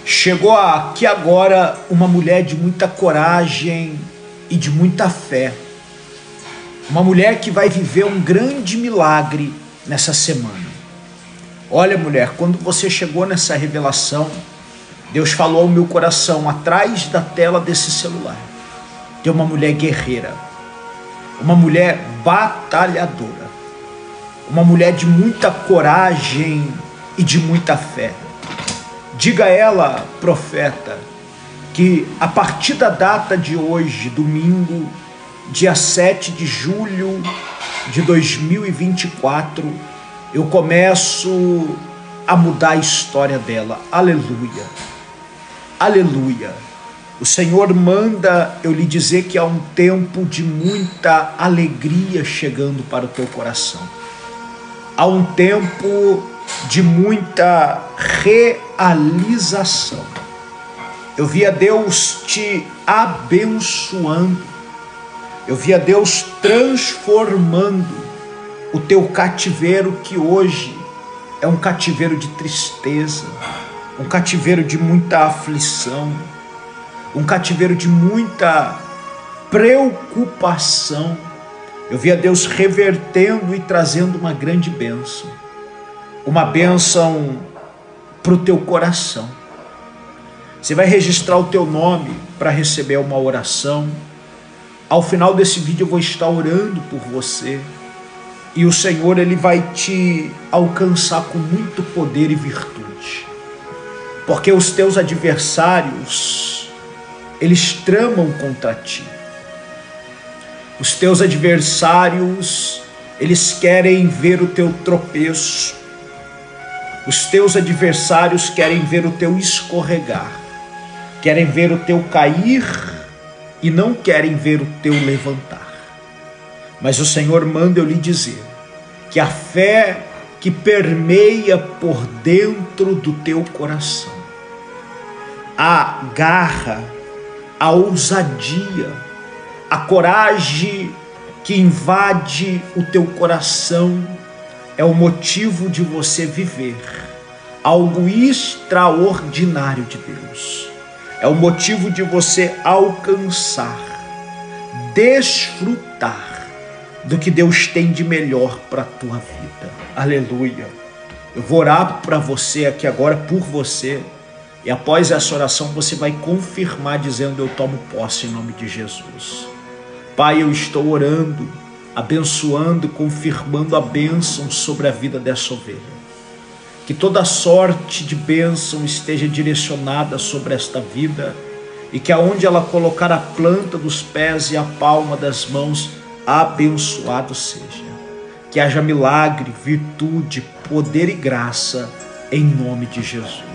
Chegou aqui agora uma mulher de muita coragem e de muita fé. Uma mulher que vai viver um grande milagre nessa semana. Olha, mulher, quando você chegou nessa revelação, Deus falou ao meu coração, atrás da tela desse celular, tem uma mulher guerreira, uma mulher batalhadora, uma mulher de muita coragem e de muita fé. Diga a ela, profeta, que a partir da data de hoje, domingo, dia 7 de julho de 2024, eu começo a mudar a história dela. Aleluia, aleluia. O Senhor manda eu lhe dizer que há um tempo de muita alegria chegando para o teu coração. Há um tempo de muita realização. Eu via Deus te abençoando. Eu via Deus transformando o teu cativeiro, que hoje é um cativeiro de tristeza, um cativeiro de muita aflição, um cativeiro de muita preocupação. Eu via Deus revertendo e trazendo uma grande bênção, uma bênção para o teu coração. Você vai registrar o teu nome para receber uma oração. Ao final desse vídeo eu vou estar orando por você, e o Senhor ele vai te alcançar com muito poder e virtude, porque os teus adversários, eles tramam contra ti. Os teus adversários, eles querem ver o teu tropeço. Os teus adversários querem ver o teu escorregar, querem ver o teu cair e não querem ver o teu levantar. Mas o Senhor manda eu lhe dizer que a fé que permeia por dentro do teu coração, a garra, a ousadia, a coragem que invade o teu coração é o motivo de você viver algo extraordinário de Deus. É o motivo de você alcançar, desfrutar do que Deus tem de melhor para a tua vida. Aleluia. Eu vou orar para você aqui agora, por você, e após essa oração você vai confirmar dizendo: eu tomo posse em nome de Jesus. Pai, eu estou orando, abençoando, confirmando a bênção sobre a vida dessa ovelha. Que toda sorte de bênção esteja direcionada sobre esta vida, e que aonde ela colocar a planta dos pés e a palma das mãos, abençoado seja. Que haja milagre, virtude, poder e graça em nome de Jesus.